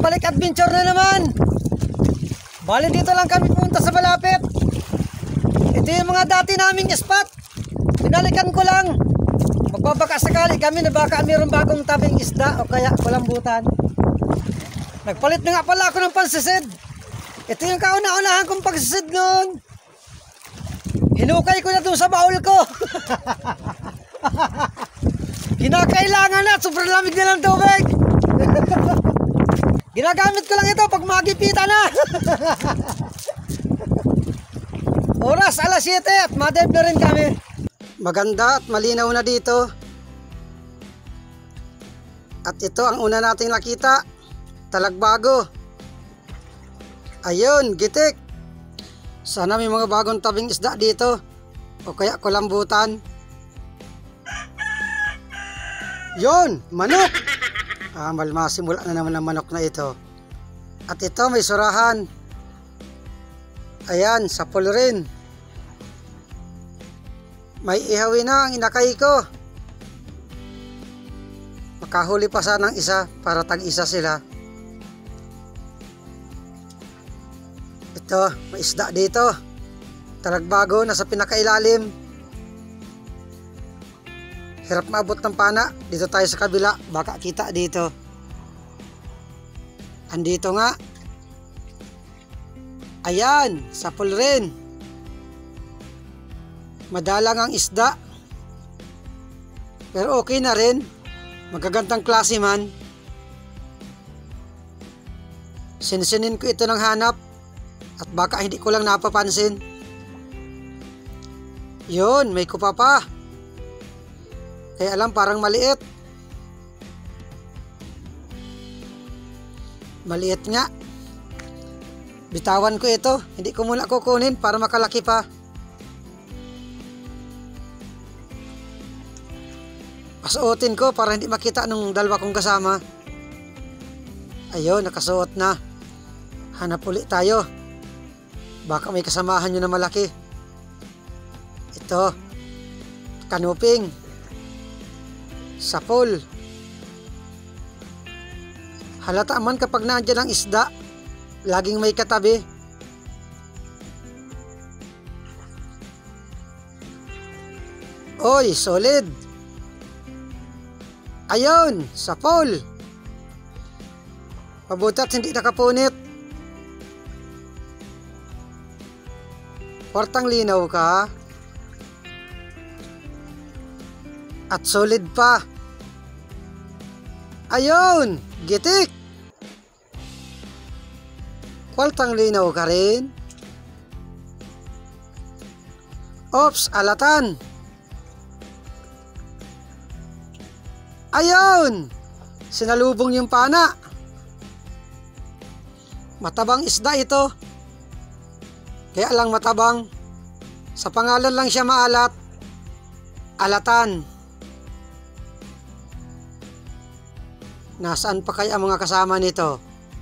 balik adventure na naman. Bali dito lang kami pumunta sa malapit. Ito yung mga dati naming spot. Pinalikan ko lang. Magbabaka sakali kami na baka mayroong bagong tabing isda o kaya kulambutan. Nagpalit na nga pala ako ng pansisid. Ito yung kauna-unahan kong pagsisid noon. Hinukay ko na doon sa baul ko. Kinakailangan na, sobrang lamig na ng tubig. Ginagamit ko lang ito pag magipita na. Oras alas 7 at madep na rin kami. Maganda at malinaw na dito. At ito ang una nating nakita. Talagbago. Ayun, gitik. Sana may mga bagong tabing isda dito. O kaya kulambutan. Yun, manok. Masimula na naman ang manok na ito. At ito may surahan. Ayan, sapul rin. May ihawin na ang inakay ko. Makahuli pa sana ng isa para tag-isa sila. Ito, may isda dito. Talagbago, nasa pinakailalim. Hirap maabot ng pana. Dito tayo sa kabila. Baka kita dito. Andito nga. Ayan, sapul rin. Madalang ang isda. Pero okay na rin. Magagandang klase man. Sinsinin ko ito ng hanap. At baka hindi ko lang napapansin. Yun, may kupa pa. Kaya alam parang maliit. Maliit nga. Bitawan ko ito. Hindi ko muna kukunin para makalaki pa. Pasuotin ko para hindi makita nung dalawa kong kasama. Ayun, nakasuot na. Hanap ulit tayo. Baka may kasamahan nyo na malaki. Ito. Kanuping. Sapol. Halata man kapag nandiyan ang isda, laging may katabi. Oy, solid. Ayun, sapol. Pabutat hindi nakapunit. Portang linaw ka. At solid pa. Ayun, gitik. Kwartang linaw ka rin. Ops, alatan. Ayun, sinalubong yung pana. Matabang isda ito. Kaya lang matabang. Sa pangalan lang siya maalat. Alatan. Nasaan pa kaya ang mga kasama nito?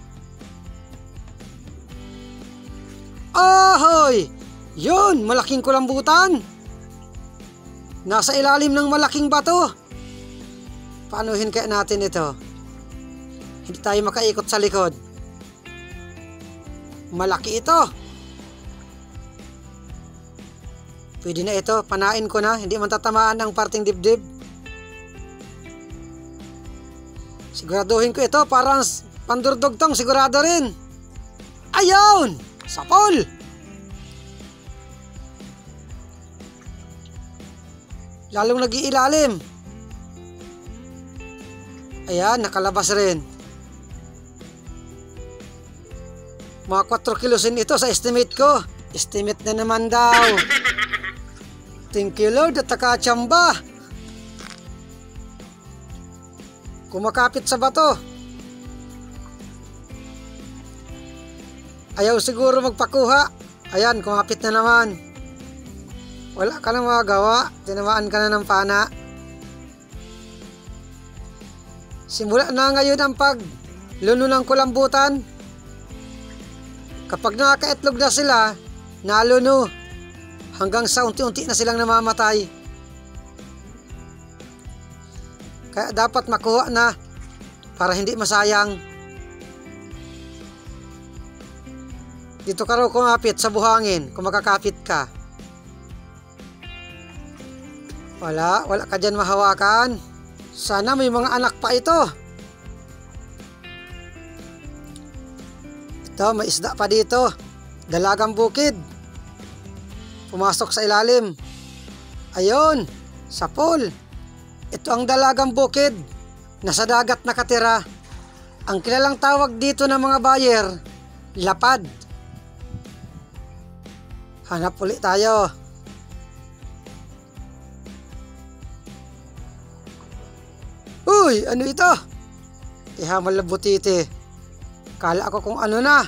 Ahoy! Yun, malaking kulambutan. Nasa ilalim ng malaking bato. Paanuhin kaya natin ito? Hindi tayo makaikot sa likod. Malaki ito. Pwede na ito, panain ko na. Hindi man tatamaan ang parting dibdib. Siguraduhin ko ito, parang pandurdugtong sigurado rin. Ayun! Sapol! Lalong nag-iilalim. Ayan, nakalabas rin. Mga 4 kilosin ito sa estimate ko. Estimate na naman daw. Thank you Lord at nakachamba. Kumakapit sa bato. Ayaw siguro magpakuha. Ayan, kumapit na naman. Wala ka nang magagawa. Tinamaan ka na ng pana. Simula na ngayon ang pagluno ng kulambutan. Kapag nakakaitlog na sila, naluno. Hanggang sa unti-unti na silang namamatay. Kaya dapat makuha na para hindi masayang. Dito ka raw kumapit sa buhangin kung makakapit ka. Wala ka dyan mahawakan. Sana may mga anak pa ito. Ito, may isda pa dito. Dalagang bukid. Pumasok sa ilalim. Ayun, sapol. Ito ang dalagang bukid. Nasa dagat nakatira. Ang kilalang tawag dito ng mga buyer, lapad. Hanap ulit tayo. Uy, ano ito? Ihamal na butiti. Kala ako kung ano na.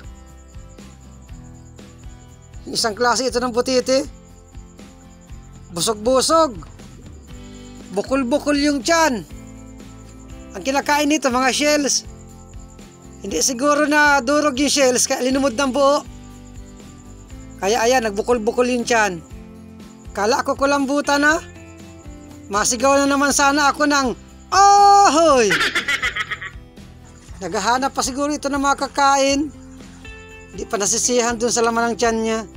Isang klase ito ng butiti. Busog-busog. Bukol-bukol yung tiyan. Ang kinakain nito mga shells. Hindi siguro na durog yung shells kaya linumod ng buo. Kaya ayan, nagbukol-bukol yung tiyan. Kala ako kulambutan na. Masigaw na naman sana ako ng ahoy! Naghahanap pa siguro ito ng mga kakain. Hindi pa nasisihan dun sa laman ng tiyan niya.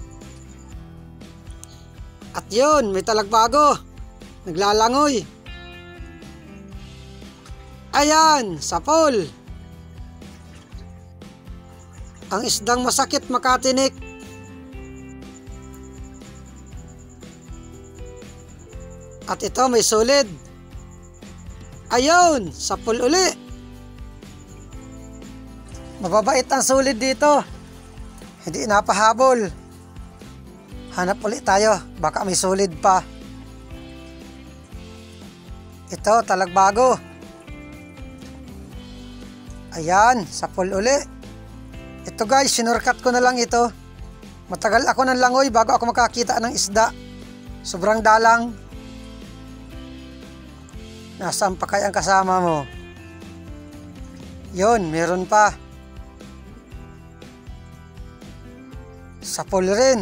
At yun, may talagbago. Naglalangoy. Ayan, sapol. Ang isdang masakit makatinik. At ito may solid. Ayun, sapol uli. Mababait ang solid dito. Hindi napahabol. Hanap ulit tayo, baka may solid pa. Ito, talagbago. Ayan, sapol uli. Ito guys, sinurkat ko na lang ito. Matagal ako ng langoy bago ako makakita ng isda. Sobrang dalang. Nasaan pa kaya ang kasama mo? Yun, meron pa. Sapol rin.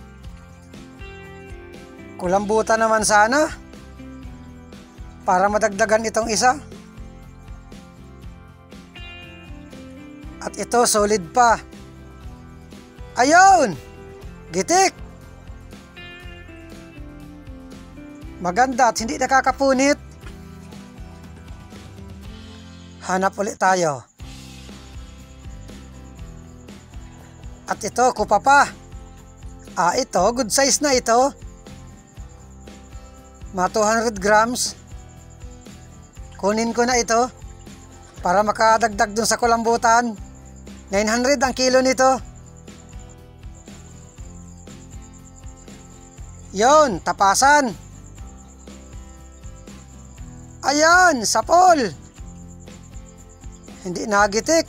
Kulambutan naman sana. Para madagdagan itong isa. At ito, solid pa. Ayun! Gitik! Maganda at hindi nakakapunit. Hanap ulit tayo. At ito, kupa pa. Ito, good size na ito. Mga 200 grams. Kunin ko na ito para makadagdag dun sa kulambutan. 900 ang kilo nito. Yon, tapasan. Ayan, sapol. Hindi nagitik.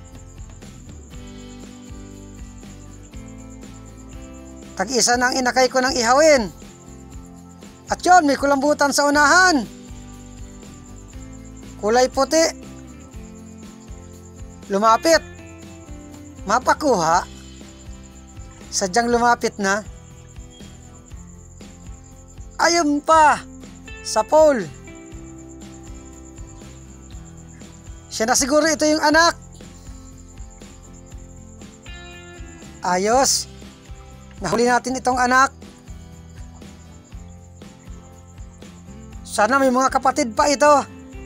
Tag-isa na ang inakay ko ng ihawin. At yun, may kulambutan sa unahan. Kulay puti. Lumapit. Mapakuha. Sadyang lumapit na. Ayun pa. Sapol. Siya na siguro ito yung anak. Ayos. Nahuli natin itong anak. Sana may mga kapatid pa ito.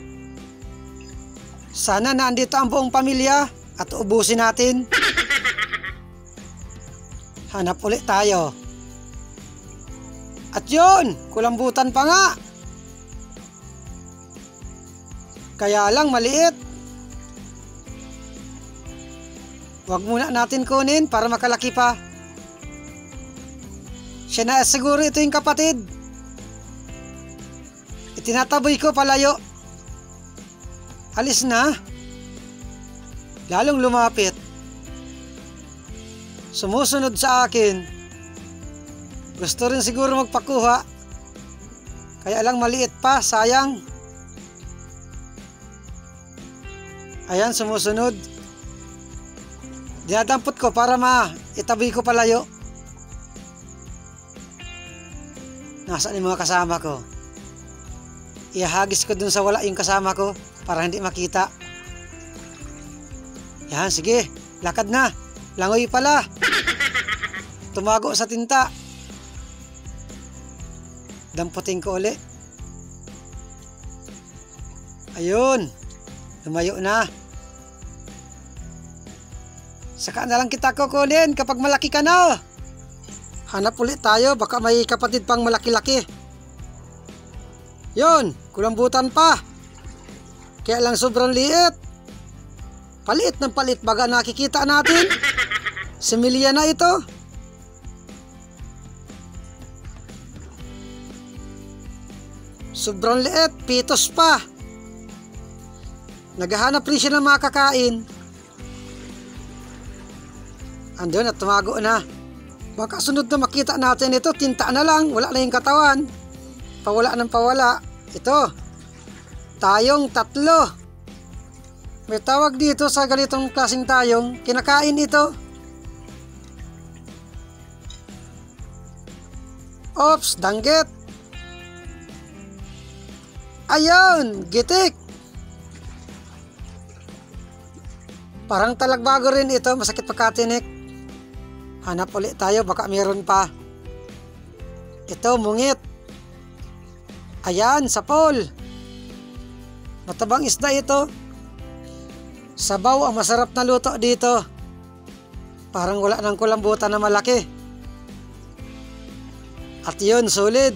Sana nandito ang buong pamilya at ubusin natin. Hanap ulit tayo. At yun, kulambutan pa nga. Kaya lang maliit. Huwag muna natin kunin para makalaki pa. Siya na siguro ito yung kapatid. Itinataboy ko palayo. Alis na. Lalong lumapit. Sumusunod sa akin. Gusto rin siguro magpakuha. Kaya lang maliit pa, sayang. Ayan, sumusunod. Dinadampot ko para itabi ko palayo. Nasaan yung mga kasama ko? Ihagis ko dun sa wala yung kasama ko para hindi makita. Yan, sige. Lakad na. Langoy pala. tumago sa tinta. Damputin ko uli. Ayun, lumayo na. Saka na lang kita kukunin kapag malaki ka na. Hanap ulit tayo, baka may kapatid pang malaki-laki. Yun, kulambutan pa. Kaya lang sobrang liit. Palit ng palit baga nakikita natin. Similya na ito. Sobrang liit, pitos pa. Naghahanap rin siya ng mga kakain. Andun at tumago na. Baka sunod na makita natin ito, tinta na lang, wala na yung katawan. Pawala ng pawala. Ito, tayong tatlo. May tawag dito sa ganitong klaseng tayong, kinakain ito. Ops, danggit. Ayun, gitik. Parang talagbago rin ito, masakit pagkatinik. Hanap ulit tayo, baka meron pa. Ito, mungit. Ayan, sapol. Matabang isda ito. Sabaw ang masarap na luto dito. Parang wala ng kulambutan na malaki. At yun, solid.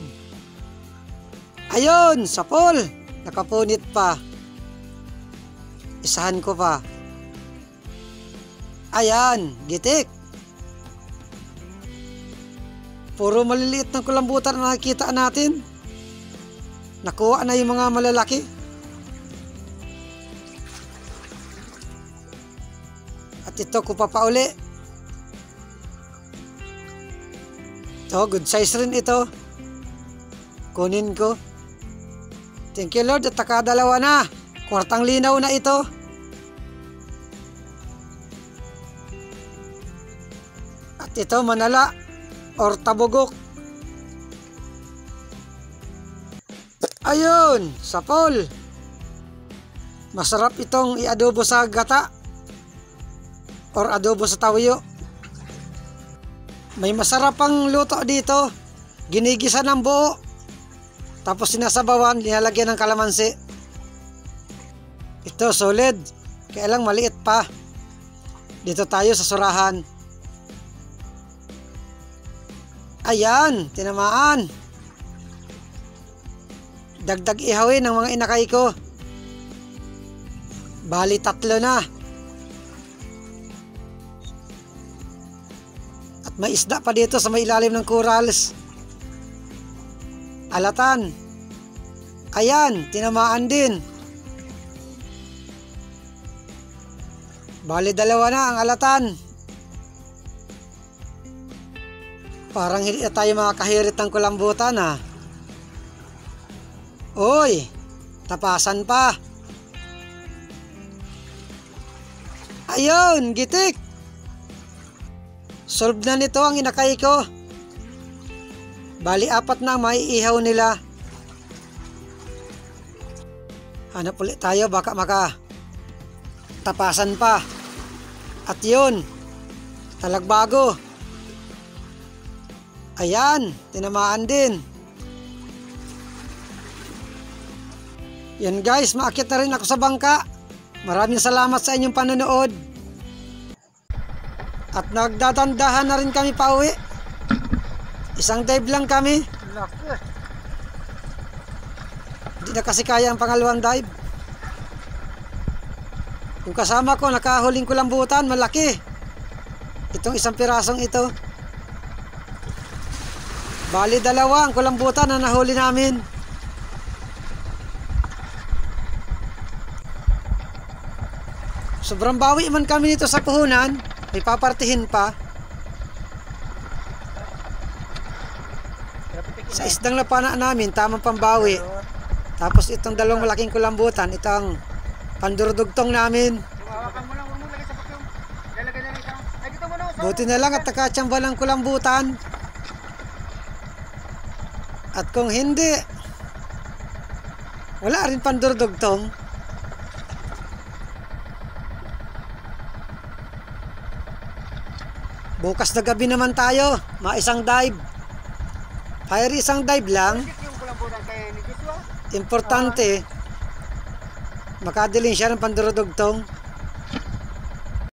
Ayun, sapol. Nakapunit pa. Isahan ko pa. Ayan, gitik. Puro maliliit ng kulambutan na nakikita natin. Nakuha na yung mga malalaki. At ito, kupa pa uli. Ito, good size rin ito. Kunin ko. Thank you Lord at nakadalawa na. Kwartang linaw na ito. At ito, manala or tabugok. Ayun, sapol. Masarap itong i-adobo sa gata or adobo sa tawyo. May masarap pang luto dito. Ginigisa ng buo. Tapos sinasabawan, linalagyan ng kalamansi. Ito, solid. Kaya lang maliit pa. Dito tayo sa surahan. Ayan, tinamaan. Dagdag ihawin ng mga inakay ko. Bali, 3 na. At may isda pa dito sa may ilalim ng corals. Alatan. Ayan, tinamaan din. Bali, 2 na ang alatan. Parang hindi na tayo makakahirit ng kulambutan ha. Uy, tapasan pa. Ayun, gitik. Solve na nito ang inakay ko. Bali, 4 na ang maiihaw nila. Hanap ulit tayo, baka tapasan pa. At yun, talagbago. Ayan, tinamaan din. Yan guys, maakyat na rin ako sa bangka. Maraming salamat sa inyong panonood. At nagdadandahan na rin kami pauwi. Isang dive lang kami. Hindi na kasi kaya ang pangalawang dive. Yung kasama ko, nakahuling kulambutan, malaki. Itong isang pirasong ito. Bali, 2 ang kulambutan na nahuli namin. Sobrang bawi man kami nito sa puhunan. May papartihin pa. Sa isdang lapana namin, tamang pambawi. Tapos itong 2 malaking kulambutan, itong pandurdugtong namin. Buti na lang at nakatsamba ng kulambutan. At kung hindi, wala rin pandurdugtong. Bukas na gabi naman tayo. Mga isang dive. Fire isang dive lang. Yung kulamburan kay ni Joshua. Importante, makadiling siya ng pandurudugtong.